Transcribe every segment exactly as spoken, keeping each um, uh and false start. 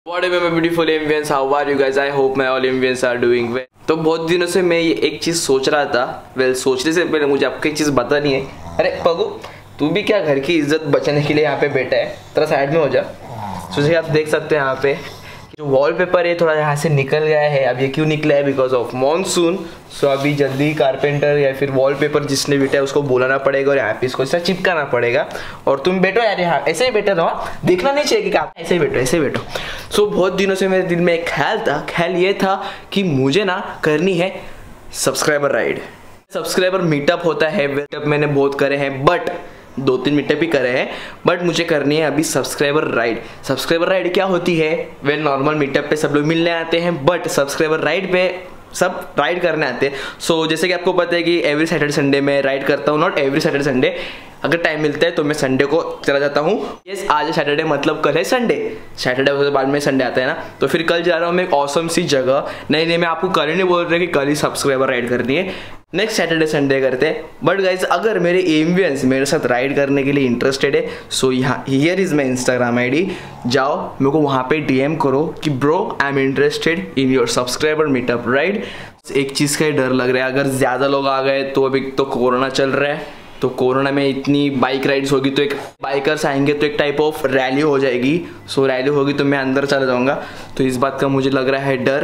What up my beautiful Indians, how are you guys? I hope my all Indians are doing well. तो बहुत दिनों से मैं ये एक चीज़ सोच रहा था. वेल सोचने से पहले मुझे आपको एक चीज़ बतानी है. अरे पगू, तू भी क्या घर की इज्जत बचाने के लिए यहाँ पे बैठा है? थोड़ा साइड में हो जा. तो जैसे आप देख सकते हैं यहाँ पे जो वॉलपेपर है थोड़ा यहाँ से निकल गया है. अब ये क्यों निकला है? Because of monsoon. सो अभी जल्दी कारपेंटर या फिर वॉलपेपर जिसने बैठा है उसको बुलाना पड़ेगा और यहाँ पे इसको ऐसा चिपकाना पड़ेगा. और तुम बैठो यार, यहाँ ऐसे ही बैठे रहो, देखना नहीं चाहिए कि आप ऐसे ही बैठो, ऐसे ही बैठो. सो so, बहुत दिनों से मेरे दिल में एक ख्याल था. ख्याल ये था कि मुझे ना करनी है सब्सक्राइबर राइड. सब्सक्राइबर मीटअप होता है, मीटअप मैंने बहुत करे हैं, बट दो तीन मीटअप भी करे हैं, बट मुझे करनी है अभी सब्सक्राइबर राइड. सब्सक्राइबर राइड क्या होती है? वेल नॉर्मल मीटअप पे सब लोग मिलने आते हैं, बट सब्सक्राइबर राइड पे सब राइड करने आते हैं. सो so, जैसे कि आपको पता है कि एवरी सैटरडे संडे मैं राइड करता हूँ. नॉट एवरी सैटरडे संडे, अगर टाइम मिलता है तो मैं संडे को चला जाता हूँ. यस, आज है सैटरडे, मतलब कल है संडे. सैटरडे के बाद में संडे आता है ना, तो फिर कल जा रहा हूँ मैं एक ऑसम सी जगह. नहीं नहीं, मैं आपको कल ही नहीं बोल रहा कि कल ही सब्सक्राइबर राइड करनी है, नेक्स्ट सैटरडे संडे करते हैं. बट गाइज, अगर मेरे एम्बियंस मेरे साथ राइड करने के लिए इंटरेस्टेड है, सो यहाँ here is my Instagram I D. जाओ, मेरे को वहाँ पे डीएम करो कि bro I am interested in your subscriber meetup ride. एक चीज़ का ही डर लग रहा है, अगर ज़्यादा लोग आ गए तो अभी तो कोरोना चल रहा है, तो कोरोना में इतनी बाइक राइड्स होगी तो एक बाइकर्स आएंगे तो एक टाइप ऑफ रैली हो जाएगी. सो रैली होगी तो मैं अंदर चला जाऊँगा, तो इस बात का मुझे लग रहा है डर.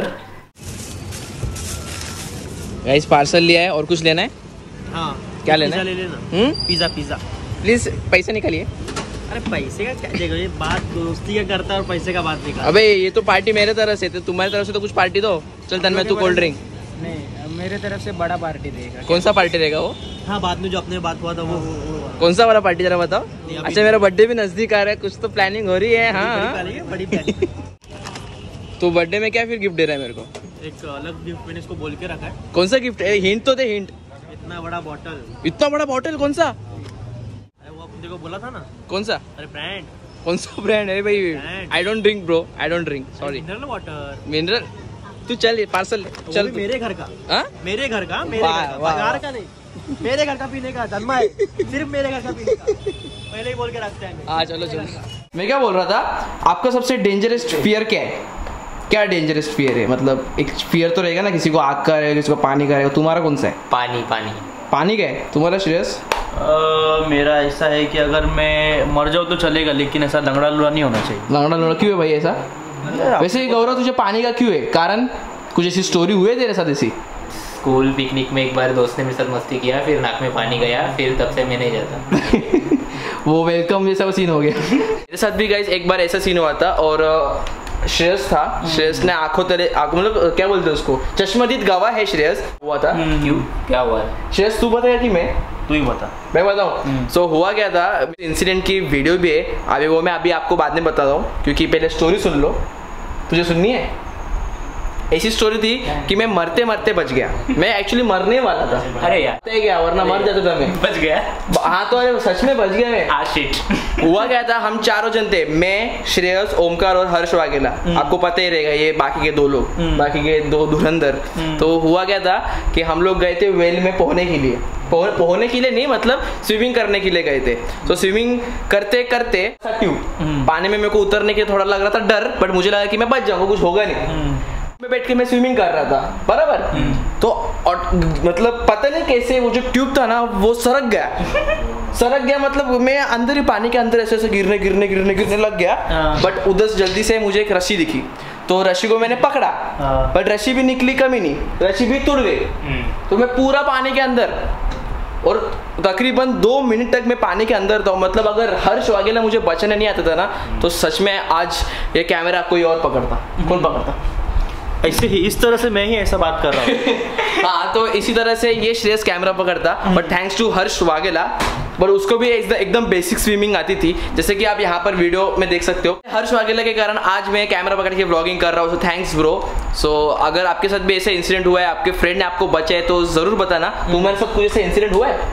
गाइस, पार्सल लिया है और कुछ लेना है? हाँ. क्या लेना है? ले लेना. हम्म, पिज़्ज़ा. पिज़्ज़ा प्लीज पैसे निकालिए. अरे पैसे का क्या देखो, ये बात दोस्ती का करता है और पैसे का बात निकाल. अबे ये तो पार्टी मेरे तरफ से, तो तुम्हारी तरफ से तो कुछ पार्टी दो. चल तन में तू कोल्ड ड्रिंक. नहीं, मेरे तरफ से बड़ा पार्टी देगा. कौन सा पार्टी देगा वो? हाँ, बाद में जो अपने बात हुआ था वो, वो, वो कौन सा वाला पार्टी जरा बताओ. अच्छा, मेरा बर्थडे भी नजदीक आ रहा है, कुछ तो प्लानिंग हो रही है. हाँ, बड़ी प्लानिंग. तो बर्थडे में क्या फिर गिफ्ट दे रहा है मेरे को? एक अलग गिफ्ट मैंने इसको बोल के रखा है. कौन सा गिफ्ट है? हिंट तो दे, हिंट. इतना बड़ा बॉटल. इतना बड़ा बॉटल? कौन सा? अरे वो अपने को बोला था ना. कौन सा? अरे ब्रांड. कौन सा ब्रांड है भाई? I don't drink bro, I don't drink, sorry. Mineral water. Mineral. तू चल पार्सल चल. मेरे घर का. हाँ, मेरे घर का. मेरे घर का, बाजार का नहीं. मेरे घर का पीने का जन्मा है, सिर्फ मेरे घर का पीने का. पहले ही बोल के रखते हैं. हाँ चलो चलो. मैं क्या बोल रहा था, आपका सबसे डेंजरस फियर क्या है? क्या डेंजरस फियर है? मतलब एक फियर तो रहेगा ना, किसी को आग का रहेगा, किसी को पानी का रहेगा. तुम्हारा कौन सा है? पानी. पानी. पानी का है तुम्हारा? श्रेयस? मेरा ऐसा है कि अगर मैं मर जाऊँ तो चलेगा, लेकिन ऐसा लंगड़ा लुड़ा नहीं होना चाहिए. लंगड़ा लुड़ा क्यों है भाई ऐसा? वैसे गौरव, तुझे पानी का क्यों है कारण? कुछ ऐसी स्टोरी हुई है तेरे साथ ऐसी? स्कूल पिकनिक में एक बार दोस्त ने मेरे साथ मस्ती किया, फिर नाक में पानी गया, फिर तब से मैं नहीं जाता. वो वेलकम जैसा सीन हो गया. मेरे साथ भी गाइस एक बार ऐसा सीन हुआ था, और श्रेयस था. श्रेयस ने आंखों तेरे मतलब क्या बोलते हैं उसको, चश्मदीद गवाह है श्रेयस. हुआ था. क्यों, क्या हुआ? श्रेयस तू बताया कि मैं तू ही बता. मैं बताऊँ? सो so, हुआ क्या था, इंसिडेंट की वीडियो भी है अभी, वो मैं अभी आपको बाद में बता रहा हूँ, क्योंकि पहले स्टोरी सुन लो. तुझे सुननी है? ऐसी स्टोरी थी कि मैं मरते मरते बच गया. मैं एक्चुअली मरने वाला था. अरे यार, गया वरना मर जाता था मैं. बच गया. हाँ, तो अरे सच में बच गया मैं. Ah shit. हुआ क्या था, हम चारों जन थे, मैं, श्रेयस, ओमकार और हर्ष वाघेला. आपको पता ही रहेगा ये बाकी के दो लोग, बाकी के दो धुरंधर. तो हुआ क्या था कि हम लोग गए थे वेल में पोहने के लिए. पोहने के लिए नहीं, मतलब स्विमिंग करने के लिए गए थे. तो स्विमिंग करते करते ट्यूब पानी में मेरे को उतरने के थोड़ा लग रहा था डर, बट मुझे लगा कि मैं बच जाऊंगा, कुछ होगा नहीं. मैं बैठ के मैं स्विमिंग कर रहा था बराबर. तो और, मतलब पता नहीं कैसे वो जो ट्यूब था ना वो सरक गया. सरक गया मतलब मैं अंदर ही पानी के अंदर ऐसे ऐसे गिरने गिरने गिरने गिरने लग गया. बट उधर जल्दी से मुझे एक रस्सी दिखी, तो रस्सी को मैंने पकड़ा, बट रस्सी भी निकली कमी नहीं, रस्सी भी टूट गई. तो मैं पूरा पानी के अंदर, और तकरीबन दो मिनट तक मैं पानी के अंदर था. मतलब अगर हर्ष वाघेला मुझे बचाने नहीं आता था ना, तो सच में आज ये कैमरा कोई और पकड़ता. कौन पकड़ता? ऐसे ही इस तरह से मैं ही ऐसा बात कर रहा हूँ. हाँ, तो इसी तरह से ये श्रेयस कैमरा पकड़ता, but thanks to Harsh Vaghela. पर उसको भी एकदम बेसिक स्विमिंग आती थी, जैसे कि आप यहाँ पर वीडियो में देख सकते हो. हर्ष वाघेला के कारण आज मैं कैमरा पकड़ के व्लॉगिंग कर रहा हूँ. So thanks bro. सो अगर आपके साथ भी ऐसे इंसिडेंट हुआ है, आपके फ्रेंड ने आपको बचाए, तो जरूर बताना. तुम्हारे साथ कोई ऐसा इंसिडेंट हुआ है?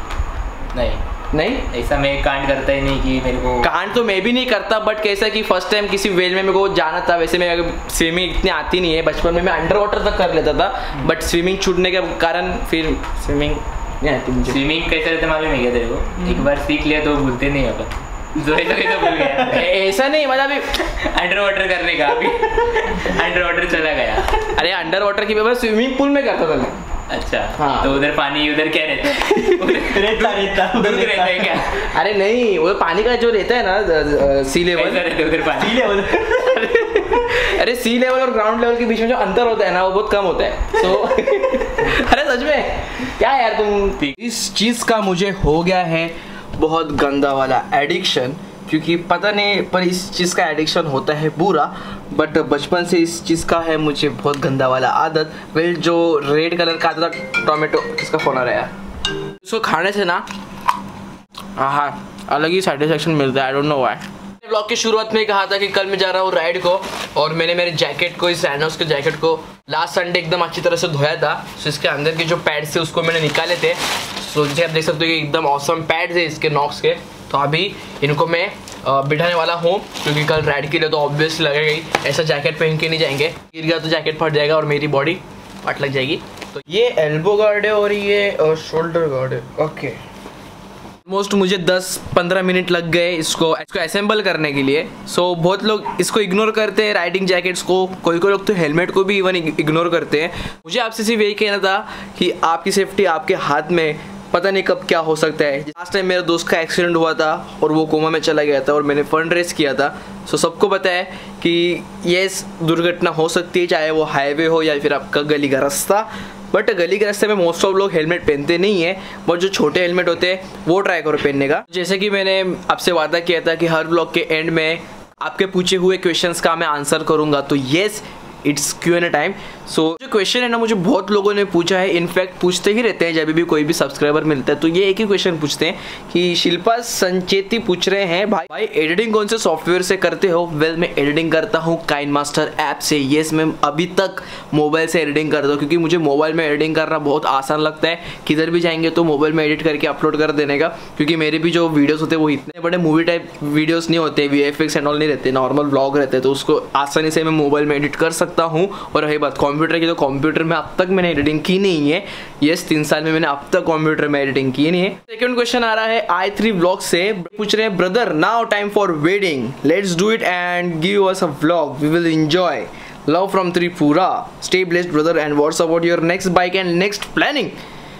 नहीं नहीं, ऐसा मैं कांड करता ही नहीं कि मेरे को. कांड तो मैं भी नहीं करता, बट कैसा कि फर्स्ट टाइम किसी वेल में मेरे को जाना था. वैसे मैं स्विमिंग इतनी आती नहीं है, बचपन में मैं अंडर वाटर तक कर लेता था, बट स्विमिंग छूटने के कारण फिर स्विमिंग नहीं आती मुझे. स्विमिंग कैसे रहते मालूम है क्या तेरे को? एक बार सीख लिया तो भूलते नहीं अपन. जोई तो तो भूल गया। ऐसा नहीं मतलब अभी अंडर वाटर करने का, अभी अंडर वाटर चला गया। अरे अंडर वाटर की मैं स्विमिंग पूल में करता था मैं। अच्छा हाँ। तो उधर पानी, उधर क्या रहता है? रेता रेता दूध रहता है क्या? अरे नहीं, वो पानी का जो रहता है ना सी लेवल, कैसा रहता है उधर पानी? Sea level. अरे सी लेवल और ग्राउंड लेवल के बीच में जो अंतर होता है ना वो बहुत कम होता है। सो अरे सच में क्या यार तुम, इस चीज का मुझे हो गया है बहुत गंदा वाला एडिक्शन, क्योंकि पता नहीं पर इस चीज़ का एडिक्शन होता है बुरा, बट बचपन से इस चीज़ का है मुझे बहुत गंदा वाला आदत। वेल जो रेड कलर का आता था टोमेटो, इसका फोन आ रहा है यार, इसको खाने से ना हाँ अलग ही सेटिस्फेक्शन मिलता है। I don't know why. Blog की शुरुआत में कहा था कि कल मैं जा रहा हूँ राइड को, और मैंने मेरे जैकेट को, इस सैनोस के जैकेट को लास्ट संडे एकदम अच्छी तरह से धोया था। सो इसके अंदर के जो पैड्स थे उसको मैंने निकाले थे। सो जैसे आप देख सकते हो कि एकदम ऑसम पैड्स है इसके नॉक्स के। तो अभी इनको मैं बिठाने वाला हूँ, क्योंकि कल राइड के लिए तो ऑब्वियसली लगेगा ही। ऐसा जैकेट पहन के नहीं जाएंगे, गिर गया तो जैकेट फट जाएगा और मेरी बॉडी फट लग जाएगी। तो ये एल्बो गार्ड है और ये शोल्डर गार्ड है। ओके, मोस्ट मुझे दस पंद्रह मिनट लग गए इसको इसको असेंबल करने के लिए। सो so, बहुत लोग इसको इग्नोर करते हैं राइडिंग जैकेट्स को, कोई कोई लोग तो हेलमेट को भी इवन इग्नोर करते हैं। मुझे आपसे सिर्फ यही कहना था कि आपकी सेफ्टी आपके हाथ में, पता नहीं कब क्या हो सकता है। लास्ट टाइम मेरे दोस्त का एक्सीडेंट हुआ था और वो कोमा में चला गया था और मैंने फंड रेस किया था। सो सबको पता है कि ये दुर्घटना हो सकती है, चाहे वो हाईवे हो या फिर आपका गली का रास्ता। बट गली के रास्ते में मोस्ट ऑफ लोग हेलमेट पहनते नहीं है, बट जो छोटे हेलमेट होते हैं वो ट्राई करो पहनने का। जैसे कि मैंने आपसे वादा किया था कि हर ब्लॉग के एंड में आपके पूछे हुए क्वेश्चंस का मैं आंसर करूंगा। तो yes, it's Q N A time. So जो क्वेश्चन है ना मुझे बहुत लोगों ने पूछा है, इनफैक्ट पूछते ही रहते हैं जब भी कोई भी सब्सक्राइबर मिलता है। तो ये एक ही क्वेश्चन पूछते हैं कि शिल्पा संचेती पूछ रहे हैं, भाई भाई एडिटिंग कौन से सॉफ्टवेयर से करते हो? वेल well, मैं एडिटिंग करता हूँ काइनमास्टर ऐप से। येस, मैं अभी तक मोबाइल से एडिटिंग करता हूँ, क्योंकि मुझे मोबाइल में एडिटिंग करना बहुत आसान लगता है। किधर भी जाएंगे तो मोबाइल में एडिट करके अपलोड कर देने का, क्योंकि मेरे भी जो वीडियोस होते हैं वो इतने बड़े मूवी टाइप वीडियोस नहीं होते, V F X and all नहीं रहते, नॉर्मल ब्लॉग रहते हैं। तो उसको आसानी से मैं मोबाइल में एडिट कर सकता हूँ। और रही बात कंप्यूटर की, तो कंप्यूटर में अब तक मैंने एडिटिंग की नहीं है। यस, तीन साल में मैंने अब तक कंप्यूटर में एडिटिंग की नहीं है। सेकंड क्वेश्चन आ रहा है आई थ्री व्लॉग से, पूछ रहे हैं brother now time for wedding, let's do it and give us a vlog, we will enjoy, love from Tripura, stay blessed brother and what's about your next bike and next planning.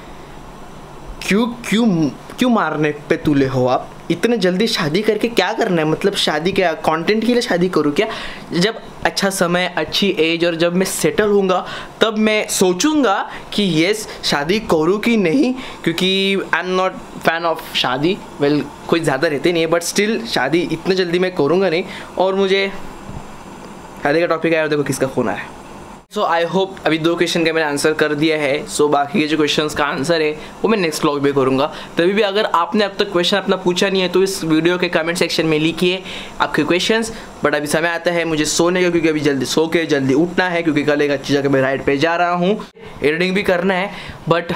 क्यों क्यों क्यों मारने पे तुले हो आप? इतने जल्दी शादी करके क्या करना है? मतलब शादी क्या कंटेंट के लिए शादी करूँ क्या? जब अच्छा समय, अच्छी एज और जब मैं सेटल होऊंगा तब मैं सोचूंगा कि येस शादी करूँ कि नहीं, क्योंकि I am not fan of shaadi. Well कोई ज़्यादा रहते नहीं है, बट स्टिल शादी इतने जल्दी मैं करूँगा नहीं। और मुझे शादी का टॉपिक आया और देखो किसका फ़ोन आया। सो आई होप अभी दो क्वेश्चन का मैंने आंसर कर दिया है। सो so, बाकी के जो क्वेश्चंस का आंसर है वो मैं नेक्स्ट व्लॉग में करूँगा। तभी भी अगर आपने अब तक क्वेश्चन अपना पूछा नहीं है तो इस वीडियो के कमेंट सेक्शन में लिखिए आपके क्वेश्चंस। बट अभी समय आता है मुझे सोने का, क्योंकि अभी जल्दी सो के जल्दी उठना है, क्योंकि कल एक अच्छी जगह मैं राइड पे जा रहा हूँ, एडिटिंग भी करना है। बट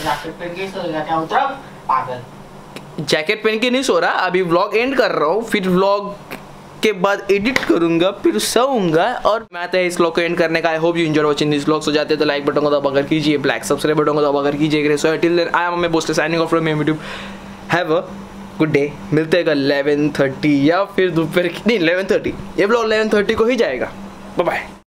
जैकेट पहन के नहीं सो रहा, अभी व्लॉग एंड कर रहा हूँ, फिर व्लॉग के बाद एडिट करूंगा, फिर सोऊंगा और मैं आता है इस व्लॉग को एंड करने का। I hope you enjoy watching this vlog. So जाते तो लाइक बटन को दबाकर कीजिए, ब्लैक सब्सक्राइब बटन को दबाकर कीजिए। So till then I am मैं बोस्टर signing off from YouTube. Have a good day. मिलते हैं कल इलेवन थर्टी या फिर दोपहर की, नहीं इलेवन थर्टी, ये व्लॉग इलेवन थर्टी को ही जाएगा। Bye bye.